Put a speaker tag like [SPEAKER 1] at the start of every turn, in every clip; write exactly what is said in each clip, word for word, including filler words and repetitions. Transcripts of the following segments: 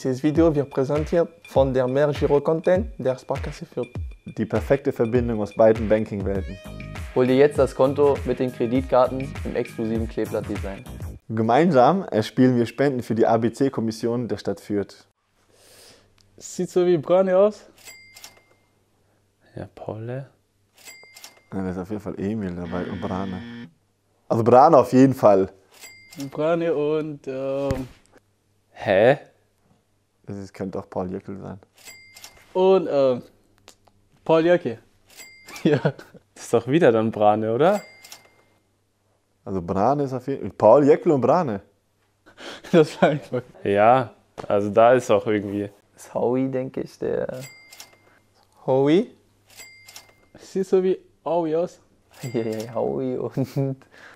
[SPEAKER 1] Dieses Video wird präsentiert von der Mehr Giro Content der Sparkasse Fürth.
[SPEAKER 2] Die perfekte Verbindung aus beiden Banking-Welten.
[SPEAKER 3] Hol dir jetzt das Konto mit den Kreditkarten im exklusiven Kleeblatt-Design.
[SPEAKER 2] Gemeinsam erspielen wir Spenden für die A B C-Kommission der Stadt Fürth.
[SPEAKER 4] Sieht so wie Brane aus. Ja, Paul.
[SPEAKER 2] Ja, da ist auf jeden Fall Emil dabei und Brane. Also Brane auf jeden Fall.
[SPEAKER 4] Brane und... Ähm,
[SPEAKER 3] Hä?
[SPEAKER 2] Das könnte auch Paul Jöckel sein.
[SPEAKER 4] und ähm, Paul Jöckel. Ja.
[SPEAKER 5] Das ist doch wieder dann Brane, oder?
[SPEAKER 2] Also Brane ist auf jeden Fall... Paul Jöckel und Brane.
[SPEAKER 4] Das war einfach...
[SPEAKER 5] Ja, also da ist auch irgendwie...
[SPEAKER 3] Das ist Howie, denke ich, der...
[SPEAKER 1] Howie.
[SPEAKER 4] Sieht so wie Aui aus.
[SPEAKER 3] Ja, ja, Howie und...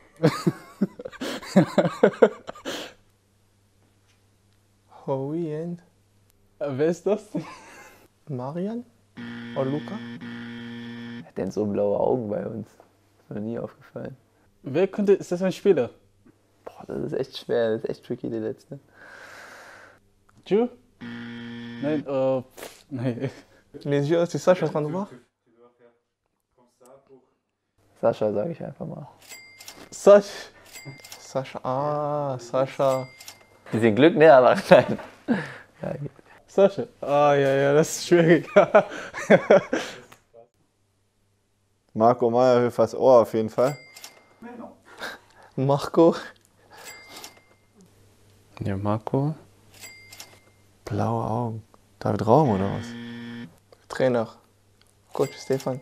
[SPEAKER 1] Howie und
[SPEAKER 4] Äh, Wer ist das?
[SPEAKER 1] Marian? Oder Luca?
[SPEAKER 3] Hat denn so blaue Augen bei uns? Ist mir noch nie aufgefallen.
[SPEAKER 4] Wer könnte... Ist das ein Spieler?
[SPEAKER 3] Boah, das ist echt schwer, das ist echt tricky, die letzte.
[SPEAKER 4] Ju? Nein, äh... Pff, nein.
[SPEAKER 1] Les yeux, c'est ça, je suis en train de voir.
[SPEAKER 3] Sascha, sage ich einfach mal.
[SPEAKER 4] Sasch.
[SPEAKER 1] Sascha. Ah, Sascha.
[SPEAKER 3] Bisschen Glück, ne, aber nein. Ja, geht.
[SPEAKER 4] Sascha. Ah, ja, ja, das ist schwierig.
[SPEAKER 2] Marco Meyerhöfers Ohr auf jeden Fall.
[SPEAKER 1] Marco.
[SPEAKER 5] Ja, Marco.
[SPEAKER 2] Blaue Augen. David Raum oder was?
[SPEAKER 1] Trainer. Coach Stefan.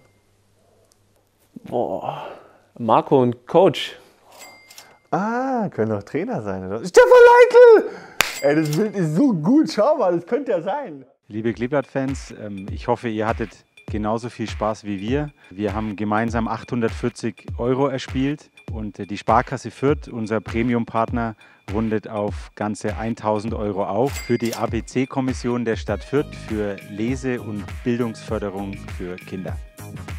[SPEAKER 5] Boah. Marco und Coach.
[SPEAKER 2] Ah, können doch Trainer sein, oder? Stefan Leitl! Ey, das Bild ist so gut, schau mal, das könnte ja sein.
[SPEAKER 6] Liebe Kleeblatt-Fans, ich hoffe, ihr hattet genauso viel Spaß wie wir. Wir haben gemeinsam achthundertvierzig Euro erspielt und die Sparkasse Fürth, unser Premium-Partner, rundet auf ganze tausend Euro auf für die A B C-Kommission der Stadt Fürth für Lese- und Bildungsförderung für Kinder.